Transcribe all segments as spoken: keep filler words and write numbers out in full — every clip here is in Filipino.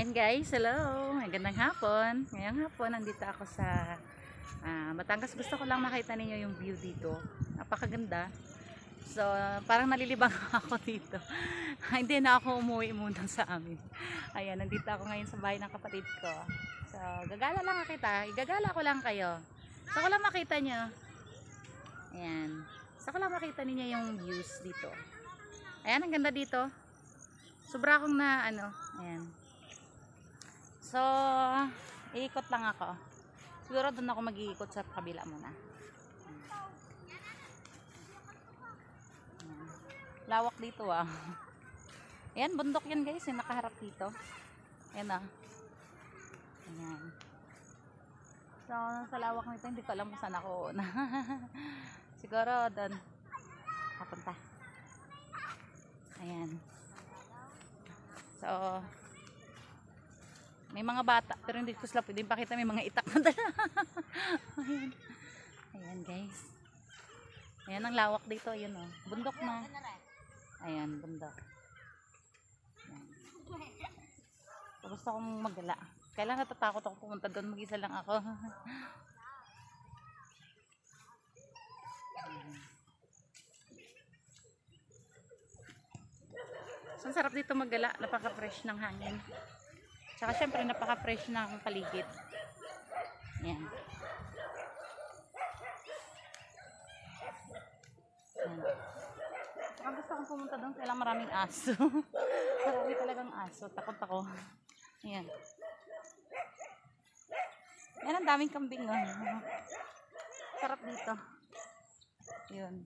And guys, hello! Magandang hapon. Ngayong hapon, nandito ako sa uh, Batangas. Gusto ko lang makita ninyo yung view dito. Napakaganda. So, parang nalilibang ako dito. Hindi na ako umuwi muna sa amin. Ayan, nandito ako ngayon sa bahay ng kapatid ko. So, gagala lang kita. Igagala ko lang kayo. So, ko lang makita nyo. Ayan. So, ko lang makita ninyo yung views dito. Ayan, ang ganda dito. Sobra akong na, ano, ayan. So, iikot lang ako. Siguro doon ako mag-iikot sa kabila muna. Lawak dito ah. Ayan, bundok yan guys, yung nakaharap dito. Ayan ah. Ayan. So, sa lawak nito, hindi ko alam kung saan ako na. Siguro doon papunta. Ayan. So, may mga bata, pero hindi ko sila pwede pakita, may mga itak na dala. Ayan. Ayan guys. Ayan ang lawak dito, ayan oh. Bundok na. Ayan, bundok. Ayan. So, gusto kong magala. Kailan natatakot ako pumunta doon, mag-isa lang ako. So, sarap dito magala, napaka-fresh ng hangin. Tsaka syempre napaka-fresh ng paligid. Ayan. Ayan. Tsaka gusto kong pumunta doon, kailang maraming aso. Marami talagang aso. Takot ako. Ayan. Ayan, ang daming kambing. Oh. Sarap dito. Ayan.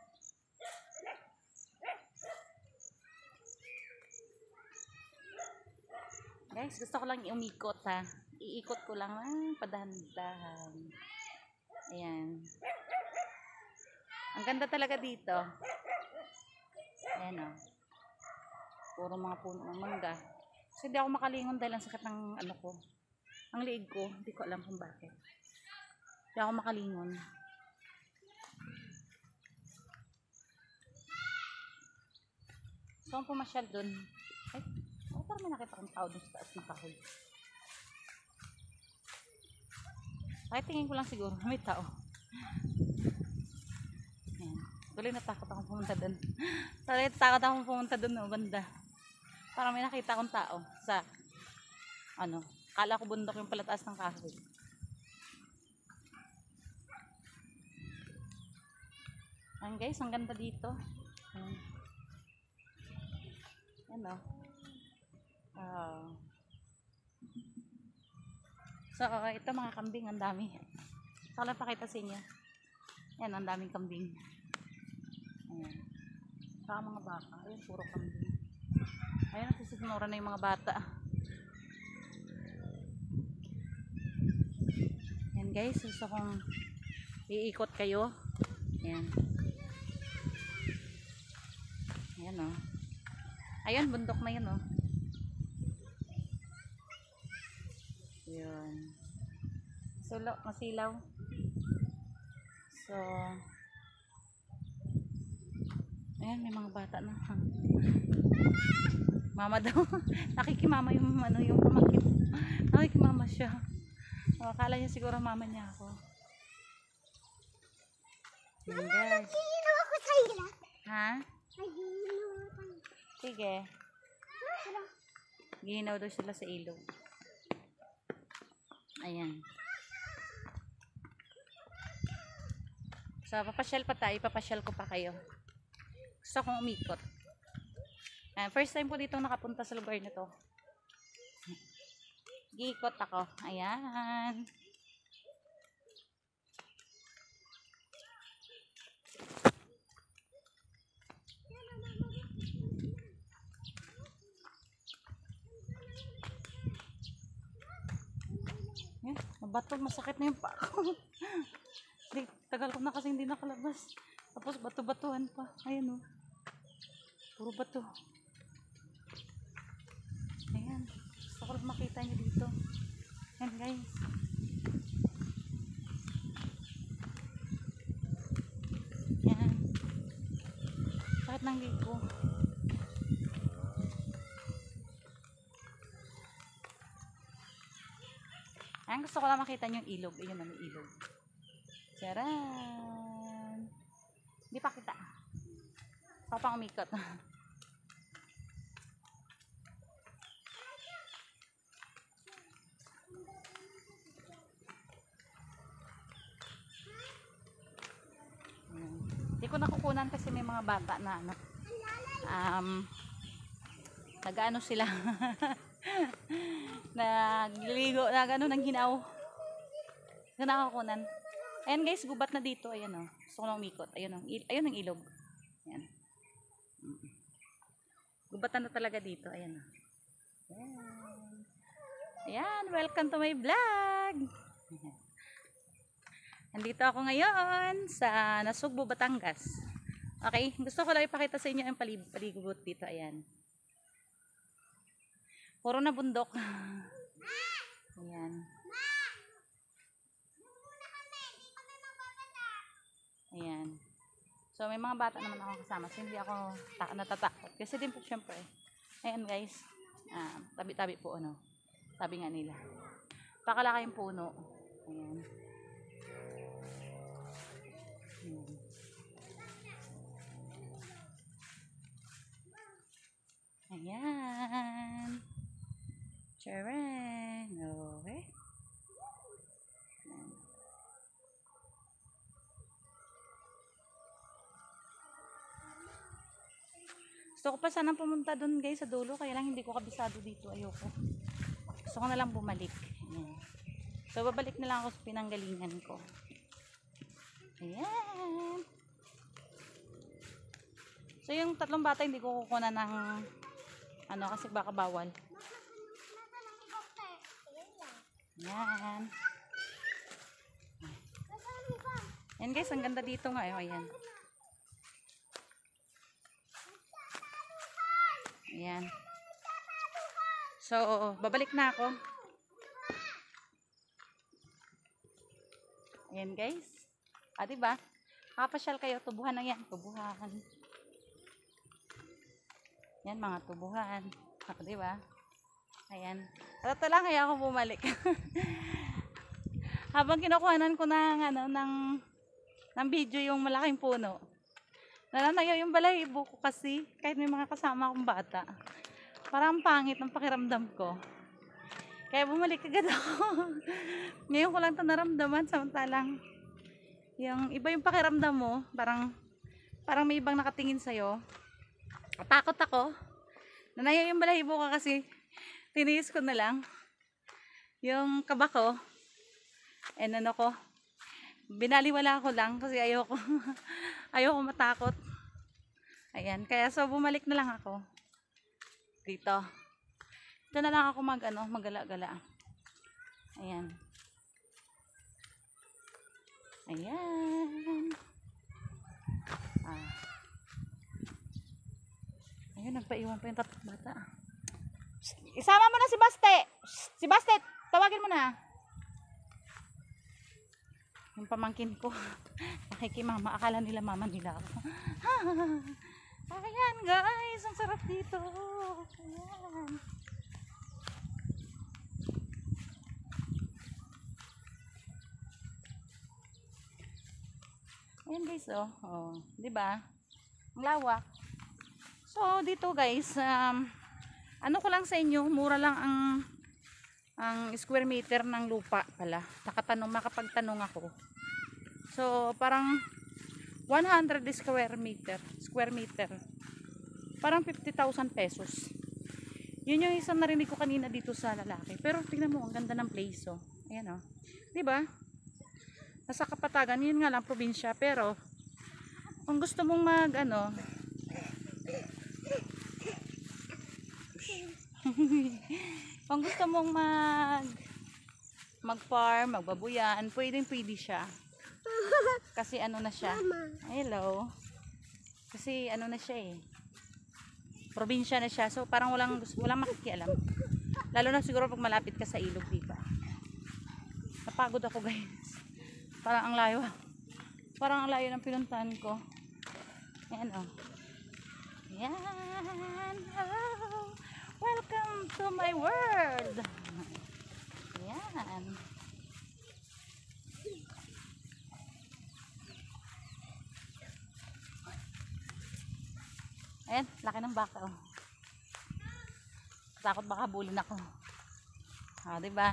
Guys, gusto ko lang umikot ha. Iikot ko lang ah, padahan-dahan. Ayan. Ang ganda talaga dito. Ayan o. Oh. Puro mga puno ng mangga. Kasi hindi ako makalingon dahil ang sakit ng ano ko. Ang liig ko. Hindi ko alam kung bakit. Hindi ako makalingon. So, ang pumasyal dun. Ay. Oh, parang may nakita kong tao dun sa taas ng kahoy. Ay, tingin ko lang siguro. May tao. Ayan. Tuloy natakot akong pumunta dun. Tuloy natakot akong pumunta dun. No, banda. Parang may nakita akong tao sa ano. Kala ko bundok yung palataas ng kahoy. Ayan guys, ang ganda dito. Ayan. Ayan o. Uh, so uh, ito mga kambing, ang dami. So lang pakita sa inyo. Yan, ang daming kambing. Ayan. Saka mga baka. Ayan, puro kambing. Ayan, nagsisinura na yung mga bata. Ayan guys, gusto kong iikot kayo. Ayan. Ayan o. Oh. Ayan, bundok na yun o. Oh. Yun. Sulo, masilaw. So, ayan, may mga bata na. Mama daw. Nakikimama yung, ano, yung pamangkin. Nakikimama siya. So, akala niya siguro mama niya ako. Yun, guys. Nagiginaw ako sa ila. Ha? Nagiginaw ako. Sige. Ginaw daw sila sa ilog. Ayan. So, papasyal pa tayo. Papasyal ko pa kayo. Gusto kong umikot. Ayan, first time po dito nakapunta sa lugar na to. Giikot ako. Ayan. Yan, mabato, masakit na yung pa ako. Tagal ko na kasi hindi nakalabas. Tapos bato-batuhan pa. Ayan o. Oh. Puro bato. Ayan. Gusto ko lang makita nyo dito. Ayan guys. Ayan. Sakit ng lig ko. Ang gusto ko lang makita niyo yung ilog. Ayun na, may ilog. Charan! Hindi pa kita. Papang umikot. Hindi ko nakukunan kasi may mga bata na ano. Um, nag-ano sila. Nagliligo, nag-ano, nang hinaw. Hindi ko nakakunan. Ayan guys, gubat na dito. Ayan o. Oh. Gusto ko na umikot. Ayun o. Oh. Ayun ang ilog. Ayan. Gubatan na talaga dito. Ayan o. Oh. Ayan. Ayan. Welcome to my vlog. Ayan. Nandito ako ngayon sa Nasugbu, Batangas. Okay. Gusto ko lang ipakita sa inyo yung paligubot dito. Ayan. Puro na bundok. Ayan. Ayan. So, may mga bata naman ako kasama. So, hindi ako natatakot. Kasi din po, syempre. Ayan, guys. Ah, tabi-tabi po, ano. Sabi nga nila. Pakalaki yung puno. Ayan. Ayan. Ayan. Charan. Okay. Ayan. Gusto ko pa sana pumunta doon guys sa dulo, kaya lang hindi ko kabisado dito, ayoko. Gusto ko na lang bumalik. Ayan. So babalik na lang ako sa pinanggalingan ko. Ayan. So yung tatlong bata hindi ko kukunan ng ano kasi baka bawal. Ayan. Ayan guys, ang ganda dito nga. Ayan. Ayan. So, babalik na ako. Ayan guys. Ah, diba? Kapasyal kayo. Tubuhan na yan. Tubuhan. Yan, mga tubuhan. Ah, diba? Ayan. At ito lang kaya ako bumalik. Habang kinukuhanan ko ng, ano, ng, ng video yung malaking puno. Nananayo yung balahibo ko kasi kahit may mga kasama akong bata. Parang pangit ng pakiramdam ko. Kaya bumalik agad ako. Ngayon ko lang ito naramdaman, samantalang yung iba yung pakiramdam mo, parang parang may ibang nakatingin sa'yo. Takot ako. Nanayo yung balahibo ko kasi tiniis ko na lang yung kaba ko. And ano ko, binaliwala ko lang kasi ayoko ayoko matakot. Ayan, kaya so bumalik na lang ako dito. Dito na lang ako mag ano, magala-gala. Ayan. Ayan. Ah. Ayun, nagpaiwan pa yung tatlong bata. Isama mo na si Baste. Si Baste, tawagin mo na. Yung pamangkin ko, nakikimama, akala nila mama nila ako. Ayan guys, ang sarap dito. Ayan. Ayan guys, oh. Oh, 'di ba? Ang lawak. So, dito guys, um, ano ko lang sa inyo, mura lang ang ang square meter ng lupa pala. Nakatanong, makapagtanong ako. So, parang one hundred square meter, square meter. Parang fifty thousand pesos. Yun yung isang narinig ko kanina dito sa lalaki. Pero tingnan mo, ang ganda ng place, oh. Ayan, oh. 'Di ba? Nasa Kapatagan, yun nga lang probinsya, pero kung gusto mong mag ano kung gusto mong mag mag farm, magbabuyan, pwedeng pwede siya. Kasi ano na siya. Hello. Kasi ano na siya eh. Probinsya na siya. So parang walang walang makikialam. Lalo na siguro pag malapit ka sa ilog, diba? Napagod ako, guys. Parang ang layo. Parang ang layo ng pinuntahan ko. Ayan, oh. Ayan. Oh. Welcome to my world. Ayan. Ayan, laki ng baka oh. Takot baka bulin ako. Ah, diba?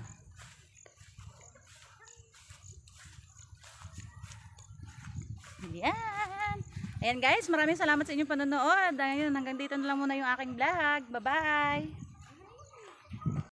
Ayan. Ayan guys, maraming salamat sa inyong panonood. Ayun, hanggang dito na lang muna yung aking vlog. Bye-bye!